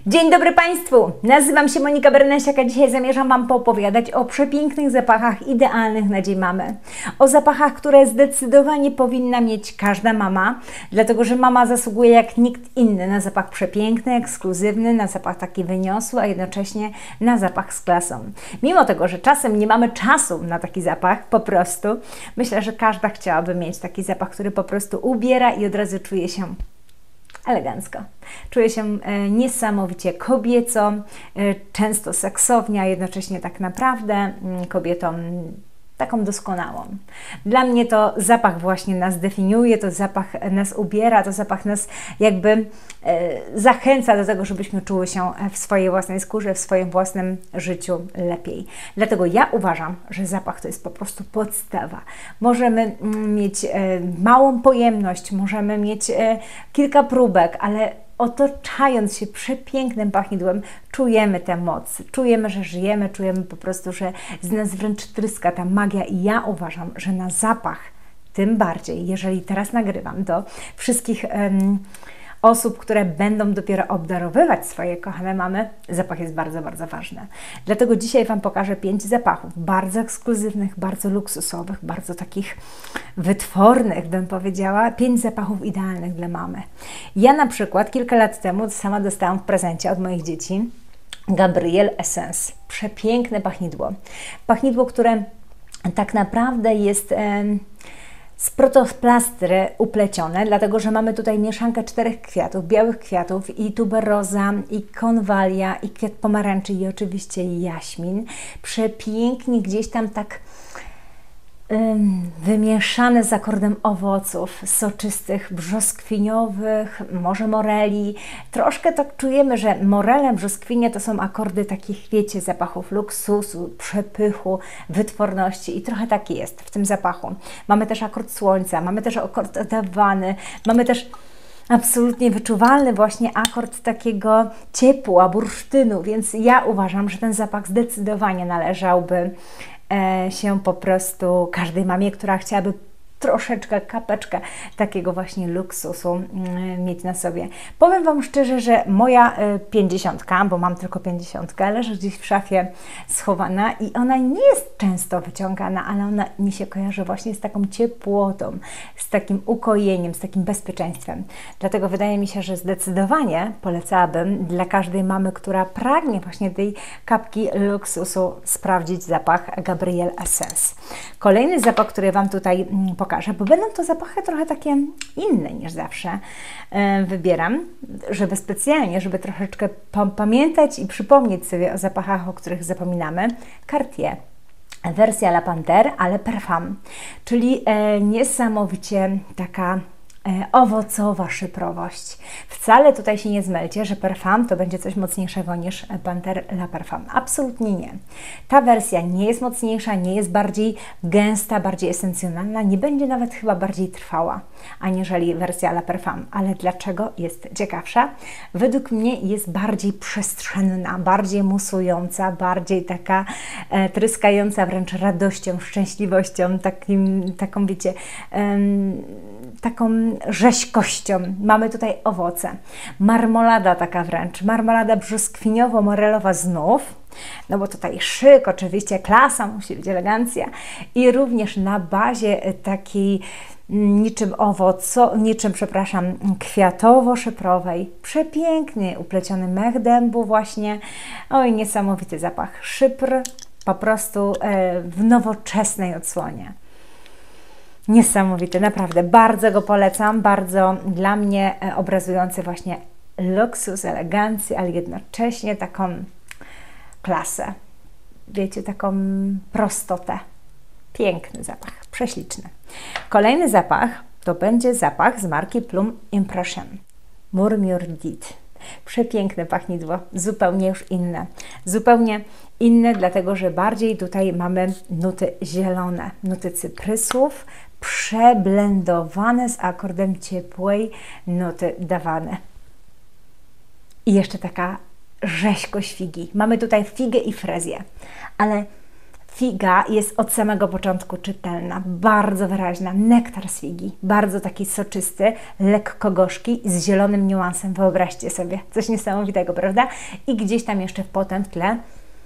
Dzień dobry Państwu, nazywam się Monika Bernasiak, a dzisiaj zamierzam Wam poopowiadać o przepięknych zapachach idealnych na Dzień Mamy. O zapachach, które zdecydowanie powinna mieć każda mama, dlatego że mama zasługuje jak nikt inny na zapach przepiękny, ekskluzywny, na zapach taki wyniosły, a jednocześnie na zapach z klasą. Mimo tego, że czasem nie mamy czasu na taki zapach, po prostu myślę, że każda chciałaby mieć taki zapach, który po prostu ubiera i od razu czuje się elegancko. Czuję się niesamowicie kobieco, często seksownie, a jednocześnie tak naprawdę kobietą taką doskonałą. Dla mnie to zapach właśnie nas definiuje, to zapach nas ubiera, to zapach nas jakby zachęca do tego, żebyśmy czuły się w swojej własnej skórze, w swoim własnym życiu lepiej. Dlatego ja uważam, że zapach to jest po prostu podstawa. Możemy mieć małą pojemność, możemy mieć kilka próbek, ale otaczając się przepięknym pachnidłem, czujemy tę moc, czujemy, że żyjemy, czujemy po prostu, że z nas wręcz tryska ta magia i ja uważam, że na zapach, tym bardziej, jeżeli teraz nagrywam do wszystkich osób, które będą dopiero obdarowywać swoje kochane mamy, zapach jest bardzo, bardzo ważny. Dlatego dzisiaj Wam pokażę 5 zapachów, bardzo ekskluzywnych, bardzo luksusowych, bardzo takich wytwornych, bym powiedziała, 5 zapachów idealnych dla mamy. Ja na przykład kilka lat temu sama dostałam w prezencie od moich dzieci Gabrielle Essence. Przepiękne pachnidło. Pachnidło, które tak naprawdę jest z protoplastry uplecione, dlatego że mamy tutaj mieszankę 4 kwiatów, białych kwiatów i tuberoza, i konwalia, i kwiat pomarańczy i oczywiście jaśmin. Przepięknie gdzieś tam tak wymieszane z akordem owoców soczystych, brzoskwiniowych, może moreli. Troszkę tak czujemy, że morele, brzoskwinie to są akordy takich, wiecie, zapachów luksusu, przepychu, wytworności i trochę tak jest w tym zapachu. Mamy też akord słońca, mamy też akord dawany, mamy też absolutnie wyczuwalny właśnie akord takiego ciepła, bursztynu, więc ja uważam, że ten zapach zdecydowanie należałby się po prostu każdej mamie, która chciałaby troszeczkę, kapeczkę takiego właśnie luksusu mieć na sobie. Powiem Wam szczerze, że moja 50, bo mam tylko 50, leży gdzieś w szafie schowana i ona nie jest często wyciągana, ale ona mi się kojarzy właśnie z taką ciepłotą, z takim ukojeniem, z takim bezpieczeństwem. Dlatego wydaje mi się, że zdecydowanie polecałabym dla każdej mamy, która pragnie właśnie tej kapki luksusu, sprawdzić zapach Gabrielle Essence. Kolejny zapach, który Wam tutaj pokażę, bo będą to zapachy trochę takie inne niż zawsze wybieram, żeby specjalnie, żeby troszeczkę pamiętać i przypomnieć sobie o zapachach, o których zapominamy. Cartier. Wersja La Panthère, ale Parfum, czyli niesamowicie taka owocowa szyprowość. Wcale tutaj się nie zmylcie, że Parfum to będzie coś mocniejszego niż Panthère La Parfum. Absolutnie nie. Ta wersja nie jest mocniejsza, nie jest bardziej gęsta, bardziej esencjonalna, nie będzie nawet chyba bardziej trwała, aniżeli wersja La Parfum. Ale dlaczego jest ciekawsza? Według mnie jest bardziej przestrzenna, bardziej musująca, bardziej taka tryskająca wręcz radością, szczęśliwością, taką wiecie, taką rzeźkością. Mamy tutaj owoce. Marmolada taka wręcz, marmolada brzoskwiniowo-morelowa znów, no bo tutaj szyk, oczywiście klasa, musi być elegancja i również na bazie takiej przepraszam, kwiatowo-szyprowej. Przepiękny, upleciony mech dębu właśnie. Oj, niesamowity zapach. Szypr po prostu w nowoczesnej odsłonie. Niesamowity, naprawdę, bardzo go polecam, bardzo dla mnie obrazujący właśnie luksus, elegancję, ale jednocześnie taką klasę, wiecie, taką prostotę. Piękny zapach, prześliczny. Kolejny zapach to będzie zapach z marki Plume Impression. Murmure d'It. Przepiękne pachnidło, zupełnie już inne. Zupełnie inne, dlatego że bardziej tutaj mamy nuty zielone, nuty cyprysów, przeblendowane z akordem ciepłej nuty dawane. I jeszcze taka rzeźkość figi. Mamy tutaj figę i frezję, ale Figa jest od samego początku czytelna, bardzo wyraźna. Nektar z figi, bardzo taki soczysty, lekko gorzki, z zielonym niuansem. Wyobraźcie sobie, coś niesamowitego, prawda? I gdzieś tam jeszcze w potem w tle,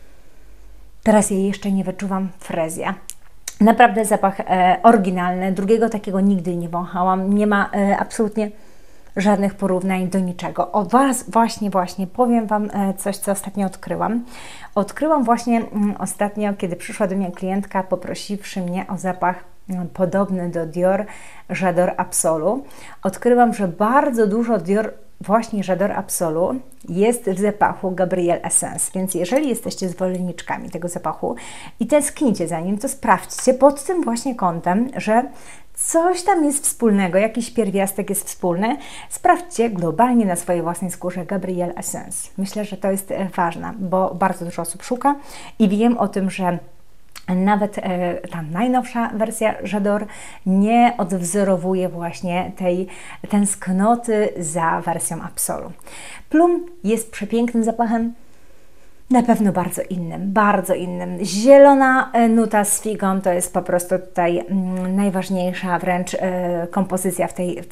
teraz jej jeszcze nie wyczuwam, frezja. Naprawdę zapach oryginalny, drugiego takiego nigdy nie wąchałam, nie ma absolutnie żadnych porównań do niczego. O Was właśnie powiem Wam coś, co ostatnio odkryłam. Odkryłam właśnie ostatnio, kiedy przyszła do mnie klientka, poprosiwszy mnie o zapach podobny do Dior J'adore Absolu. Odkryłam, że bardzo dużo Dior właśnie J'adore Absolu jest w zapachu Gabrielle Essence, więc jeżeli jesteście zwolenniczkami tego zapachu i tęsknicie za nim, to sprawdźcie pod tym właśnie kątem, że coś tam jest wspólnego, jakiś pierwiastek jest wspólny. Sprawdźcie globalnie na swojej własnej skórze Gabrielle Essence. Myślę, że to jest ważne, bo bardzo dużo osób szuka i wiem o tym, że nawet ta najnowsza wersja J'adore nie odwzorowuje właśnie tej tęsknoty za wersją Absolu. Plum jest przepięknym zapachem, na pewno bardzo innym. Zielona nuta z figą to jest po prostu tutaj najważniejsza wręcz kompozycja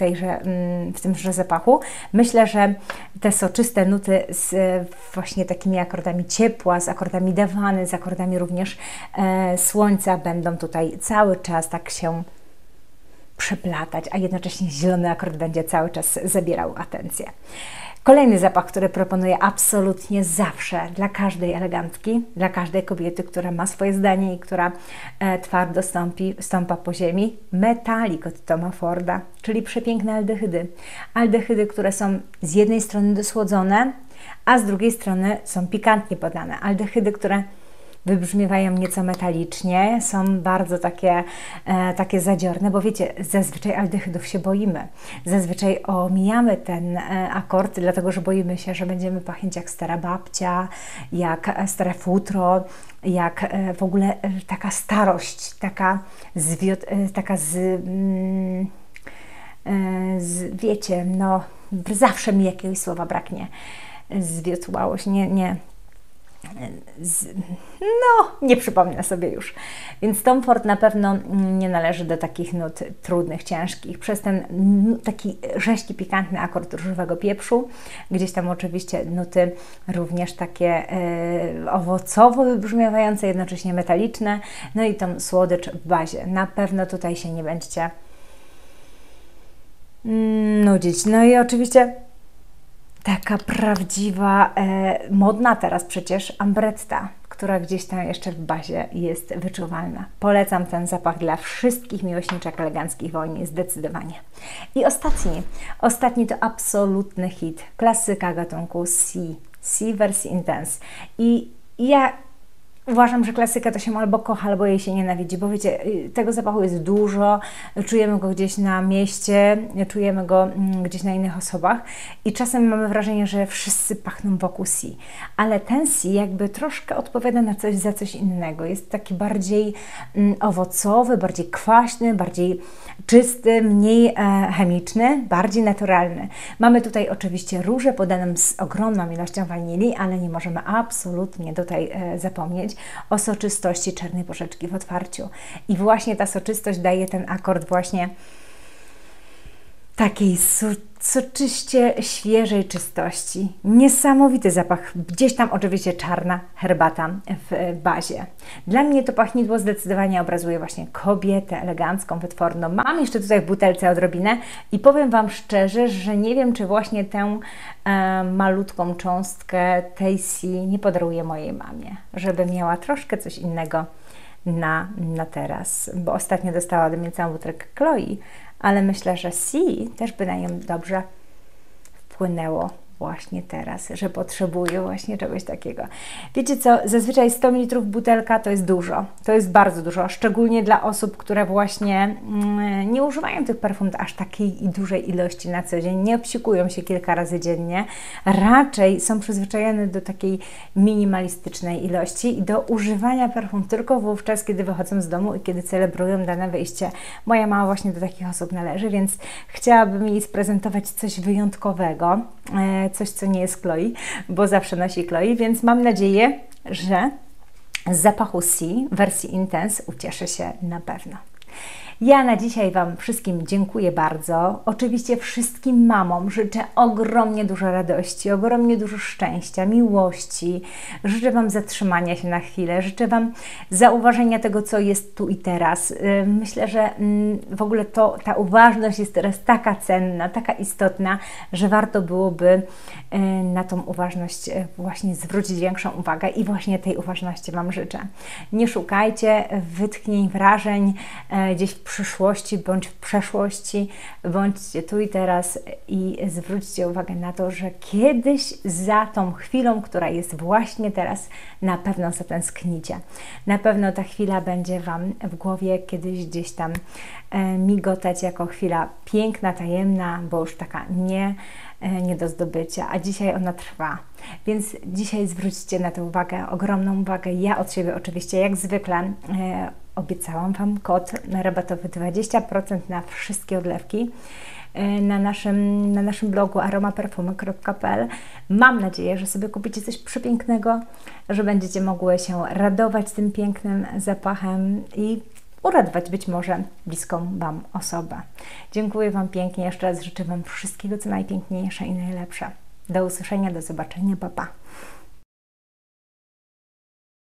w tymże zapachu. Myślę, że te soczyste nuty z właśnie takimi akordami ciepła, z akordami dawany, z akordami również słońca będą tutaj cały czas tak się przeplatać, a jednocześnie zielony akord będzie cały czas zabierał atencję. Kolejny zapach, który proponuję absolutnie zawsze dla każdej elegantki, dla każdej kobiety, która ma swoje zdanie i która twardo stąpa po ziemi, Metallic od Toma Forda, czyli przepiękne aldehydy. Aldehydy, które są z jednej strony dosłodzone, a z drugiej strony są pikantnie podane. Aldehydy, które wybrzmiewają nieco metalicznie, są bardzo takie zadziorne, bo wiecie, zazwyczaj aldehydów się boimy. Zazwyczaj omijamy ten akord, dlatego że boimy się, że będziemy pachnieć jak stara babcia, jak stare futro, jak w ogóle taka starość, wiecie, no zawsze mi jakiegoś słowa braknie. Zwiotłałość, nie przypomnę sobie już. Więc Tom Ford na pewno nie należy do takich nut trudnych, ciężkich. Przez ten taki rzeźki, pikantny akord różowego pieprzu, gdzieś tam oczywiście nuty również takie owocowo wybrzmiewające, jednocześnie metaliczne, no i tą słodycz w bazie. Na pewno tutaj się nie będziecie nudzić. No i oczywiście taka prawdziwa, modna teraz przecież ambretta, która gdzieś tam jeszcze w bazie jest wyczuwalna. Polecam ten zapach dla wszystkich miłośniczek eleganckich woni, zdecydowanie. I ostatni to absolutny hit, klasyka gatunku C wersji Intense. I ja uważam, że klasyka to się albo kocha, albo jej się nienawidzi, bo wiecie, tego zapachu jest dużo, czujemy go gdzieś na mieście, czujemy go gdzieś na innych osobach i czasem mamy wrażenie, że wszyscy pachną wokół C, ale ten C jakby troszkę odpowiada na coś za coś innego, jest taki bardziej owocowy, bardziej kwaśny, bardziej czysty, mniej chemiczny, bardziej naturalny. Mamy tutaj oczywiście różę podaną z ogromną ilością wanilii, ale nie możemy absolutnie tutaj zapomnieć o soczystości czarnej porzeczki w otwarciu. I właśnie ta soczystość daje ten akord właśnie takiej soczyście świeżej czystości. Niesamowity zapach. Gdzieś tam oczywiście czarna herbata w bazie. Dla mnie to pachnidło zdecydowanie obrazuje właśnie kobietę elegancką, wytworną. Mam jeszcze tutaj w butelce odrobinę i powiem Wam szczerze, że nie wiem, czy właśnie tę malutką cząstkę tej C nie podaruję mojej mamie, żeby miała troszkę coś innego na teraz, bo ostatnio dostała ode mnie całą butelkę Chloe, ale myślę, że C też by na nią dobrze wpłynęło właśnie teraz, że potrzebuję właśnie czegoś takiego. Wiecie co, zazwyczaj 100 ml butelka to jest dużo, to jest bardzo dużo, szczególnie dla osób, które właśnie nie używają tych perfum aż takiej dużej ilości na co dzień, nie obsikują się kilka razy dziennie, raczej są przyzwyczajone do takiej minimalistycznej ilości i do używania perfum tylko wówczas, kiedy wychodzą z domu i kiedy celebrują dane wyjście. Moja mama właśnie do takich osób należy, więc chciałabym jej sprezentować coś wyjątkowego, coś, co nie jest Chloe, bo zawsze nosi Chloe, więc mam nadzieję, że z zapachu C w wersji Intense ucieszy się na pewno. Ja na dzisiaj Wam wszystkim dziękuję bardzo. Oczywiście wszystkim mamom życzę ogromnie dużo radości, ogromnie dużo szczęścia, miłości. Życzę Wam zatrzymania się na chwilę, życzę Wam zauważenia tego, co jest tu i teraz. Myślę, że w ogóle ta uważność jest teraz taka cenna, taka istotna, że warto byłoby na tą uważność właśnie zwrócić większą uwagę i właśnie tej uważności Wam życzę. Nie szukajcie wytchnień, wrażeń gdzieś w przyszłości bądź w przeszłości, bądźcie tu i teraz i zwróćcie uwagę na to, że kiedyś za tą chwilą, która jest właśnie teraz, na pewno zatęsknicie. Na pewno ta chwila będzie Wam w głowie kiedyś gdzieś tam migotać jako chwila piękna, tajemna, bo już taka nie do zdobycia, a dzisiaj ona trwa. Więc dzisiaj zwróćcie na to uwagę, ogromną uwagę. Ja od siebie oczywiście, jak zwykle, obiecałam Wam kod rabatowy 20% na wszystkie odlewki na naszym blogu aromaperfumy.pl. Mam nadzieję, że sobie kupicie coś przepięknego, że będziecie mogły się radować tym pięknym zapachem i uradować być może bliską Wam osobę. Dziękuję Wam pięknie, jeszcze raz życzę Wam wszystkiego co najpiękniejsze i najlepsze. Do usłyszenia, do zobaczenia, pa pa!